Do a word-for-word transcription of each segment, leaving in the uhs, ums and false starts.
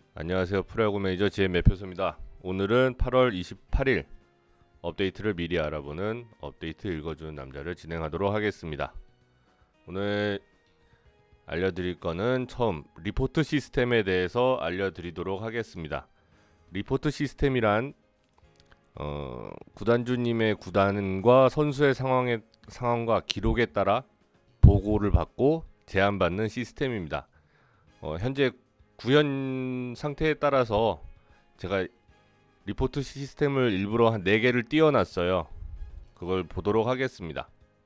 안녕하세요. 프로야구 매니저 지엠 매표소입니다. 오늘은 팔월 이십팔일 업데이트를 미리 알아보는 업데이트 읽어주는 남자를 진행하도록 하겠습니다. 오늘 알려드릴 거는 처음 리포트 시스템에 대해서 알려드리도록 하겠습니다. 리포트 시스템이란 어, 구단주님의 구단과 선수의 상황에, 상황과 기록에 따라 보고를 받고 제안받는 시스템입니다. 어, 현재 구현 상태에 따라서 제가 리포트 시스템을 일부러 한 네 개를 띄워놨어요. 그걸 보도록 하겠습니다.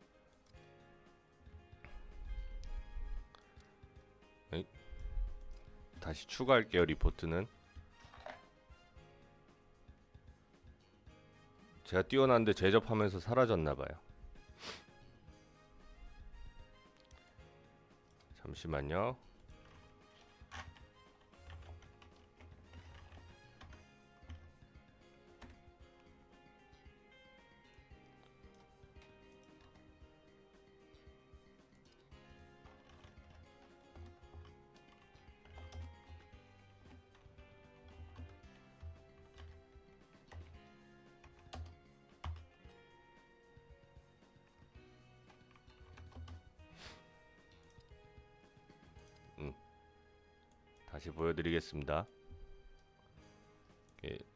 에이, 다시 추가할게요. 리포트는 제가 띄워놨는데 제접하면서 사라졌나봐요. 잠시만요. 음, 다시 보여드리겠습니다. 예.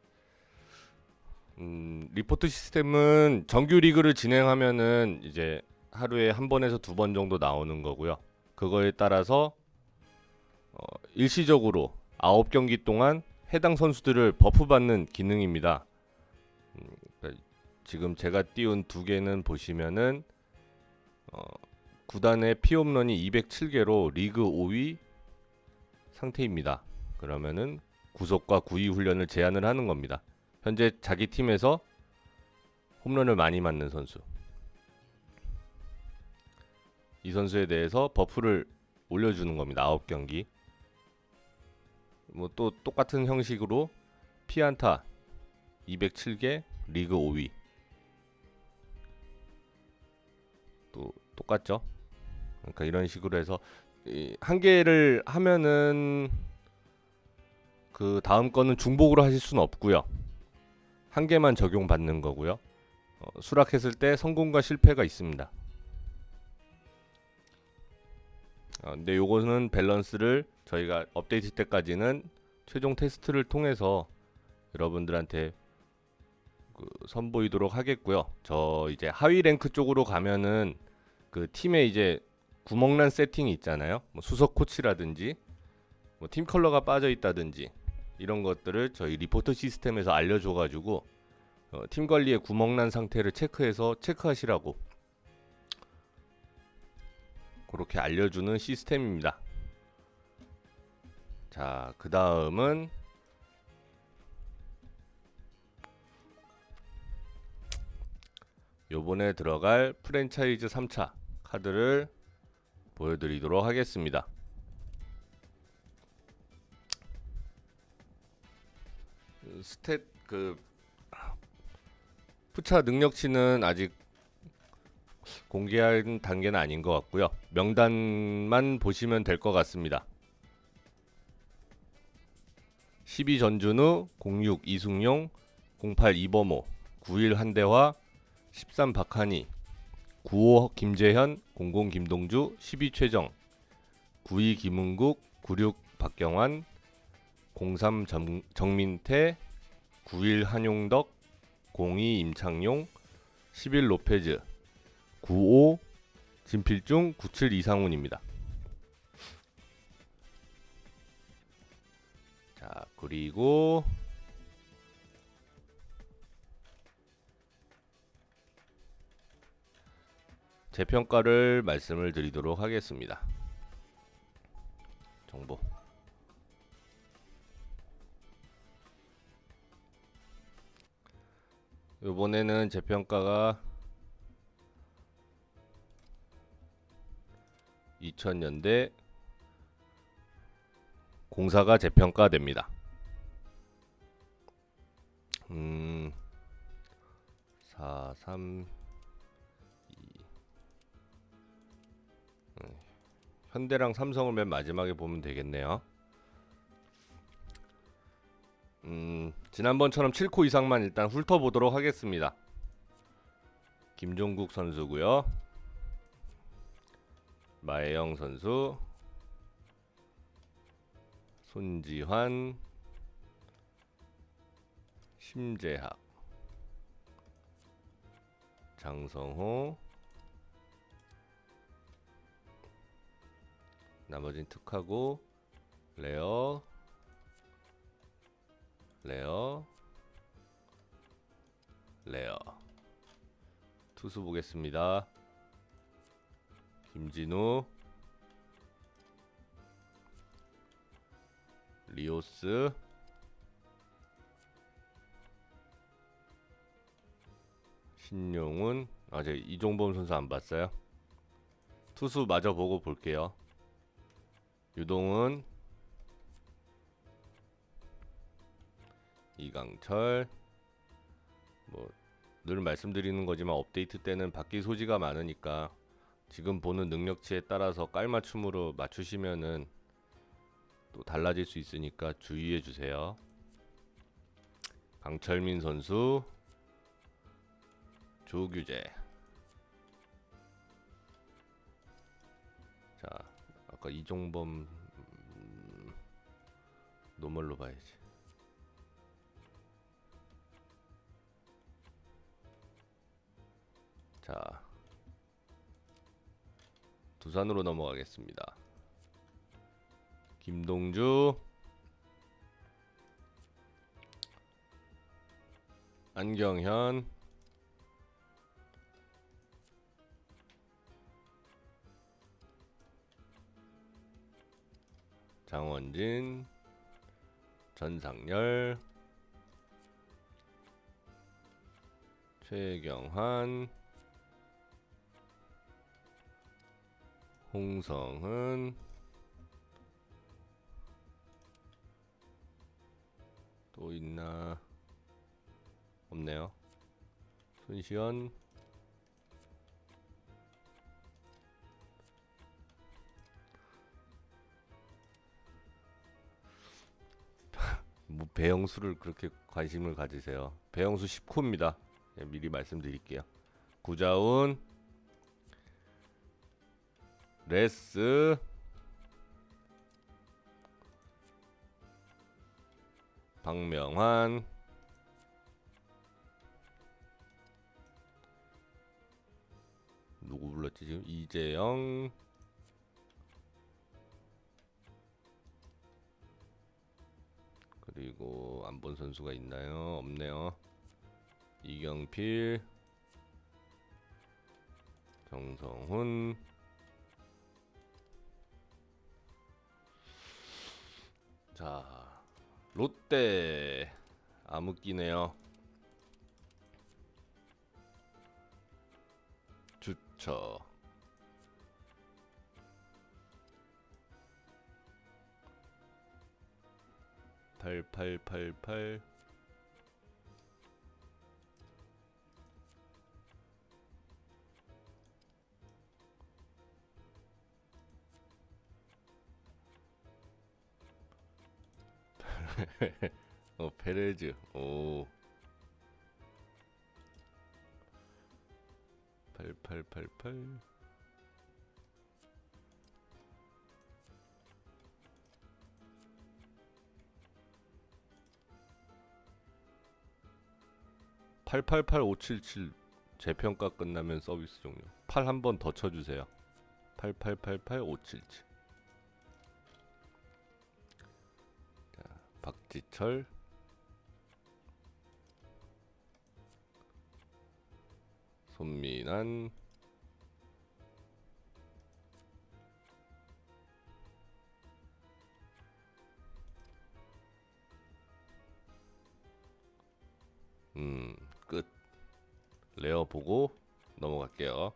음, 리포트 시스템은 정규 리그를 진행하면은 이제 하루에 한 번에서 두 번 정도 나오는 거고요. 그거에 따라서 어, 일시적으로 아홉 경기 동안 해당 선수들을 버프받는 기능입니다. 음, 그러니까 지금 제가 띄운 두 개는 보시면은 어, 구단의 피홈런이 이백칠 개로 리그 오 위 상태입니다. 그러면은 구속과 구위 훈련을 제한을 하는 겁니다. 현재 자기 팀에서 홈런을 많이 맞는 선수, 이 선수에 대해서 버프를 올려주는 겁니다. 아홉 경기. 뭐 또 똑같은 형식으로 피안타 이백칠 개 리그 오 위 또 똑같죠. 그러니까 이런 식으로 해서 한 개를 하면은 그 다음 거는 중복으로 하실 수는 없고요. 한 개만 적용받는 거고요. 어, 수락했을 때 성공과 실패가 있습니다. 어, 근데 요거는 밸런스를 저희가 업데이트 때까지는 최종 테스트를 통해서 여러분들한테 그 선보이도록 하겠고요. 저 이제 하위 랭크 쪽으로 가면은 그 팀에 이제 구멍난 세팅이 있잖아요. 뭐 수석 코치라든지 뭐 팀 컬러가 빠져 있다든지 이런 것들을 저희 리포터 시스템에서 알려줘가지고 어, 팀 관리의 구멍난 상태를 체크해서 체크하시라고 그렇게 알려주는 시스템입니다. 자, 그 다음은 요번에 들어갈 프랜차이즈 삼 차 카드를 보여드리도록 하겠습니다. 스탯 그 푸차 능력치는 아직 공개한 단계는 아닌 것 같고요. 명단만 보시면 될 것 같습니다. 십이 전준우, 공육 이승용, 공팔 이범호, 구일 한대화, 십삼 박한희, 구오 김재현, 공공 김동주, 십이 최정, 구이 김은국, 구육 박경환, 공삼 정, 정민태, 구일 한용덕, 공이 임창용, 십일 로페즈, 구오 진필중, 구칠 이상훈입니다. 자, 그리고 재평가를 말씀을 드리도록 하겠습니다. 정보 이번에는 재평가가 이천 년대 공사가 재평가됩니다. 음, 사, 삼, 이 음, 현대랑 삼성을 맨 마지막에 보면 되겠네요. 음, 지난번처럼 칠 코 이상만 일단 훑어보도록 하겠습니다. 김종국 선수고요. 마혜영 선수, 손지환, 심재학, 장성호, 나머진 툭하고 레어, 레어, 레어. 투수 보겠습니다. 김진우, 리오스, 신용훈. 아직 이종범 선수 안 봤어요. 투수 마저 보고 볼게요. 유동훈, 이강철. 뭐 늘 말씀드리는 거지만 업데이트 때는 바뀔 소지가 많으니까 지금 보는 능력치에 따라서 깔맞춤으로 맞추시면은 또 달라질 수 있으니까 주의해 주세요. 강철민 선수, 조규재. 자, 아까 이종범 음, 노멀로 봐야지. 자, 두산으로 넘어가겠습니다. 김동주, 안경현, 장원진, 전상열, 최경환, 홍성은, 또 있나? 없네요. 손시현, 뭐 배영수를 그렇게 관심을 가지세요. 배영수 십 코입니다. 예, 미리 말씀드릴게요. 구자훈, 레스, 박명환, 누구 불렀지 지금? 이재영, 그리고 안 본 선수가 있나요? 없네요. 이경필, 정성훈. 자, 롯데 암흑기네요. 주처, 팔팔팔팔, 어 페레즈. 오, 팔팔팔팔, 팔팔팔 오칠칠. 재평가 끝나면 서비스 종료. 팔 한 번 더 쳐주세요. 팔팔팔팔 오칠칠. 자, 박지철, 손민환, 음, 끝. 레어 보고 넘어갈게요.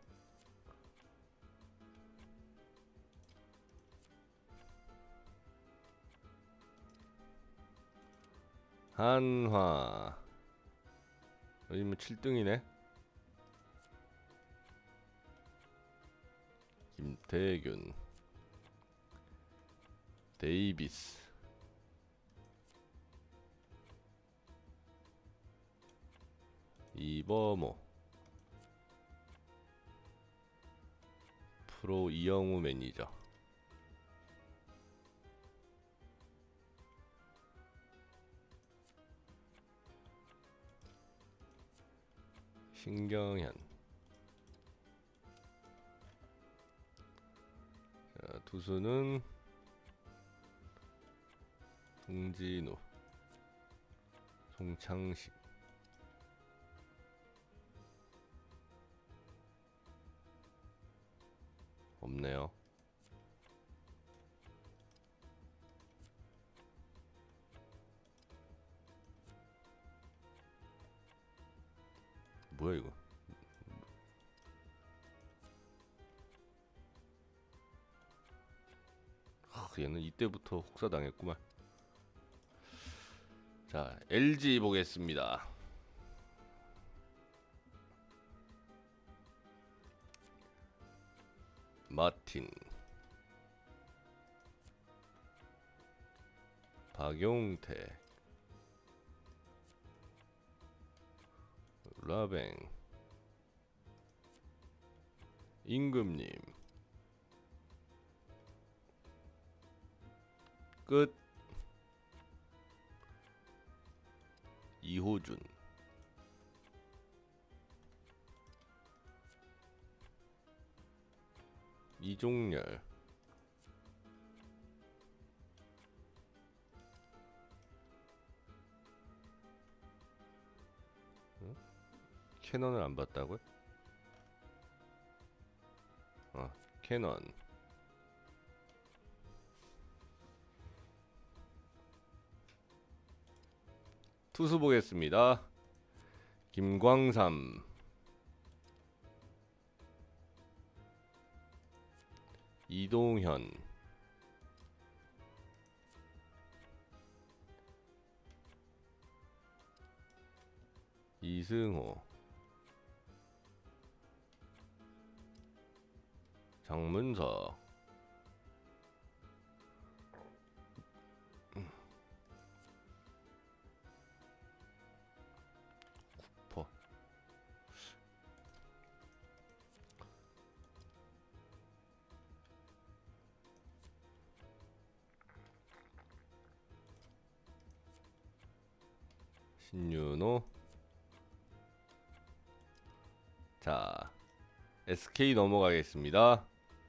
한화. 여기 뭐 칠 등이네. 김태균, 데이비스, 이버모, 프로 이영우 매니저. 신경현. 자, 투수는 송진우, 송창식. 없네요. 뭐야 이거? 아, 얘는 이때부터 혹사당했구만. 자, 엘지 보겠습니다. 마틴, 박용태, 라뱅, 임금님. 끝. 이호준, 이종열, 응? 캐논을 안 봤다고요? 아, 캐논. 투수 보겠습니다. 김광삼, 이동현, 이승호, 장문석, 구퍼. 신윤호. 자, 에스케이 넘어가겠습니다.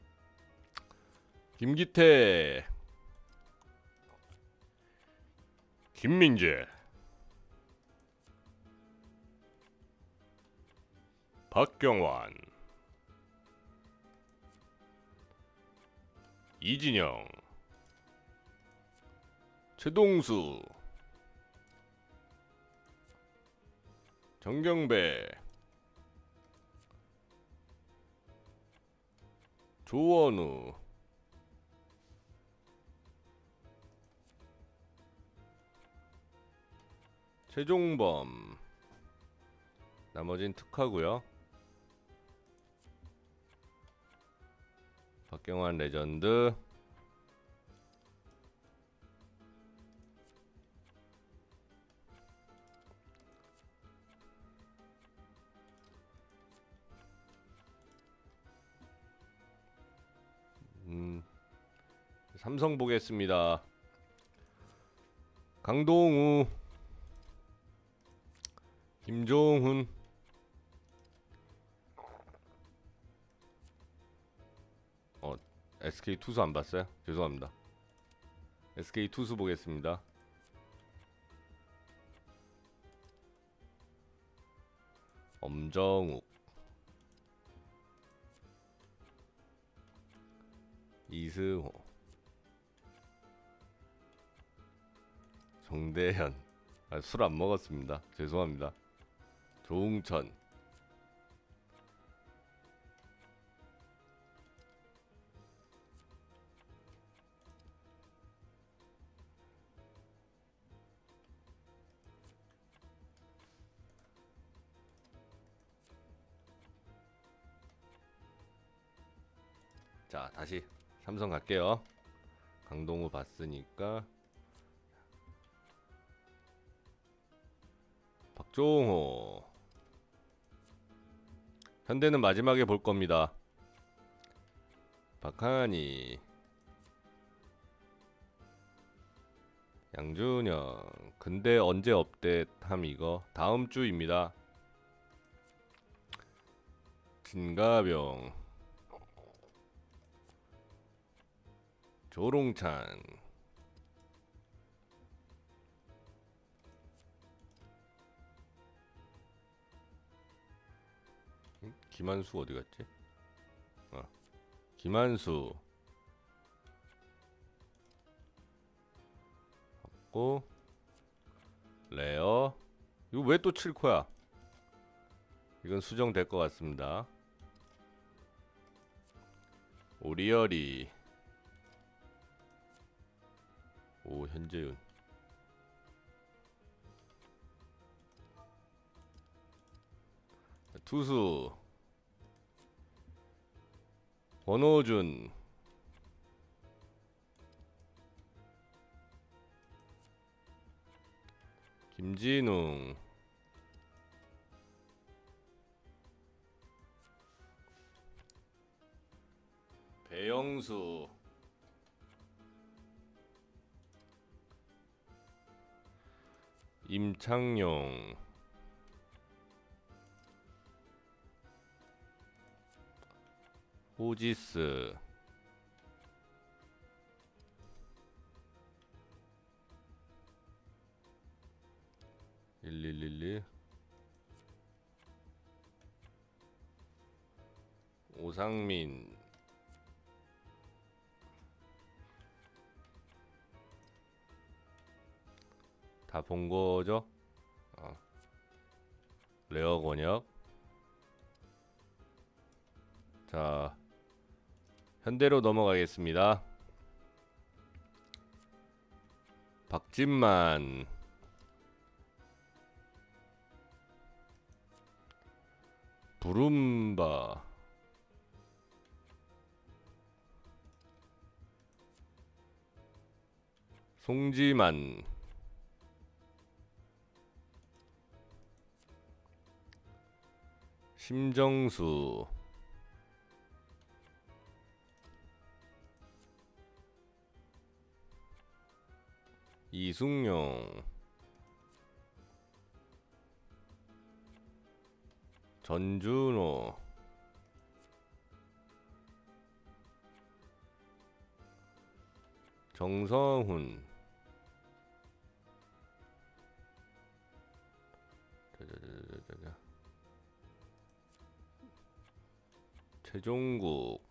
김기태, 김민재, 박경환, 이진영, 최동수, 정경배, 조원우, 최종범. 나머진 특화고요. 박경환 레전드, 음, 삼성 보겠습니다. 강동우, 김종훈, 어, 에스케이 투수 안 봤어요? 죄송합니다. 에스케이 투수 보겠습니다. 엄정욱, 이승호, 정대현. 아, 술 안 먹었습니다. 죄송합니다. 조웅천, 자, 다시 삼성 갈게요. 강동우 봤으니까 박종호, 현대는 마지막에 볼 겁니다. 박하니, 양준영. 근데 언제 업데이트함 이거? 다음 주입니다. 진가병, 조롱찬, 음? 김한수 어디 갔지? 어. 김한수 고 레어. 이거 왜 또 칠 코야? 이건 수정될 것 같습니다. 오리얼이, 오 현재윤, 투수 권호준, 김진웅, 배영수, 임창용, 호지스, 일일일일, 오상민, 다 본거죠? 어. 레어 권역. 자, 현대로 넘어가겠습니다. 박진만, 부름바, 송지만, 심정수, 이승용, 전준호, 정성훈, 자자자자자. 최종국,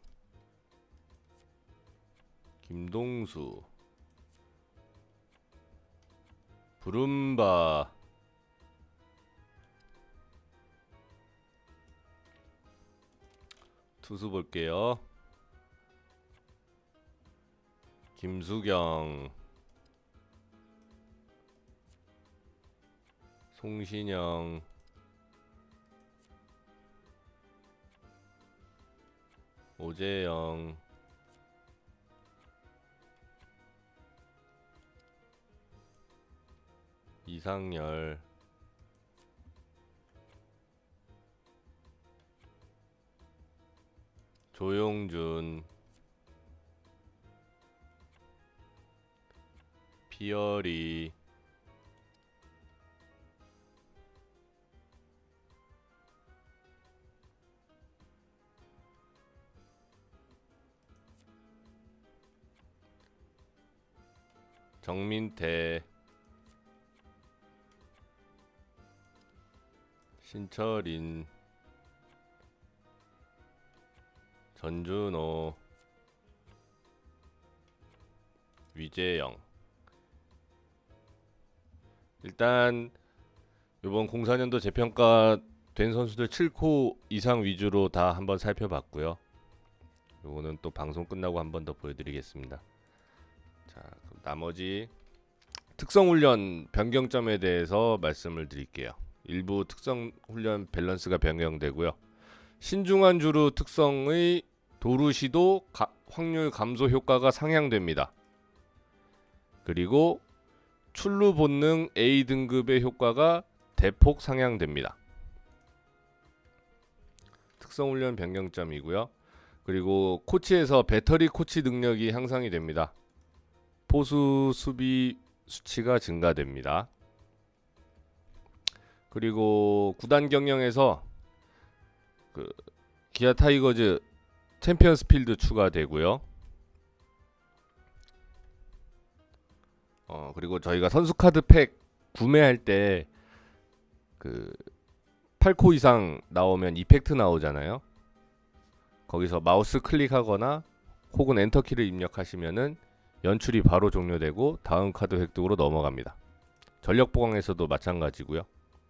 김동수, 부름바, 투수 볼게요. 김수경, 송신영, 오재영, 이상열, 조용준, 피어리, 정민태, 신철인, 전준호, 위재영. 일단 이번 공사년도 재평가 된 선수들 칠 코 이상 위주로 다 한번 살펴봤고요. 요거는 또 방송 끝나고 한 번 더 보여드리겠습니다. 자, 그럼 나머지 특성훈련 변경점에 대해서 말씀을 드릴게요. 일부 특성훈련 밸런스가 변경되고요. 신중한 주루 특성의 도루시도 가, 확률 감소 효과가 상향됩니다. 그리고 출루 본능 A 등급의 효과가 대폭 상향됩니다. 특성 훈련 변경점이고요. 그리고 코치에서 배터리 코치 능력이 향상이 됩니다. 포수 수비 수치가 증가됩니다. 그리고 구단 경영에서 그 기아 타이거즈 챔피언스 필드 추가되고요. 어 그리고 저희가 선수 카드 팩 구매할 때 그 팔 코 이상 나오면 이펙트 나오잖아요. 거기서 마우스 클릭하거나 혹은 엔터키를 입력하시면은 연출이 바로 종료되고 다음 카드 획득으로 넘어갑니다. 전력 보강에서도 마찬가지고요.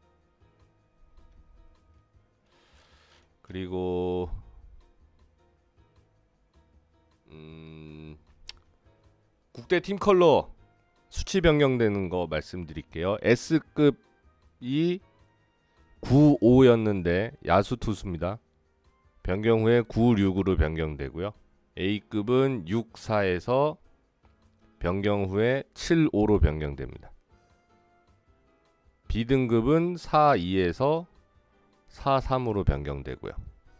그리고 음, 국대 팀 컬러 수치 변경되는 거 말씀드릴게요. S급이 구십오였는데 야수 투수입니다. 변경 후에 구십육으로 변경되고요. A급은 육십사에서 변경 후에 칠십오로 변경됩니다. B등급은 사십이에서 사십삼으로 변경되고요.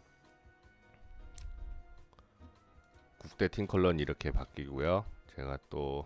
국대 팀 컬러는 이렇게 바뀌고요. 제가 또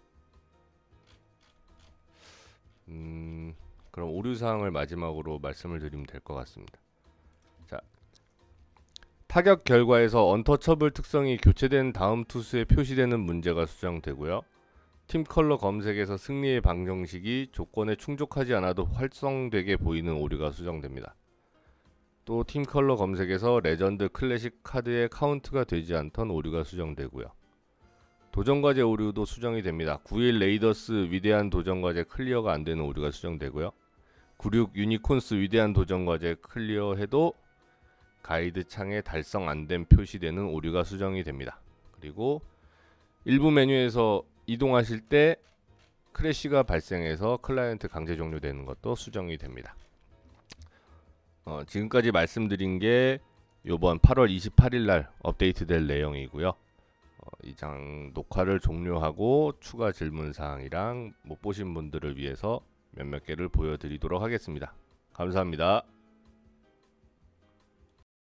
음, 그럼 오류사항을 마지막으로 말씀을 드리면 될 것 같습니다. 자, 타격 결과에서 언터처블 특성이 교체된 다음 투수에 표시되는 문제가 수정되고요. 팀 컬러 검색에서 승리의 방정식이 조건에 충족하지 않아도 활성되게 보이는 오류가 수정됩니다. 또 팀 컬러 검색에서 레전드 클래식 카드의 카운트가 되지 않던 오류가 수정되고요. 도전과제 오류도 수정이 됩니다. 구십일 레이더스 위대한 도전과제 클리어가 안되는 오류가 수정되고요. 구십육 유니콘스 위대한 도전과제 클리어해도 가이드 창에 달성 안된 표시되는 오류가 수정이 됩니다. 그리고 일부 메뉴에서 이동하실 때 크래시가 발생해서 클라이언트 강제 종료되는 것도 수정이 됩니다. 어, 지금까지 말씀드린 게 요번 팔월 이십팔일 날 업데이트될 내용이고요. 어, 이장 녹화를 종료하고 추가 질문사항이랑 못 보신 분들을 위해서 몇몇 개를 보여드리도록 하겠습니다. 감사합니다.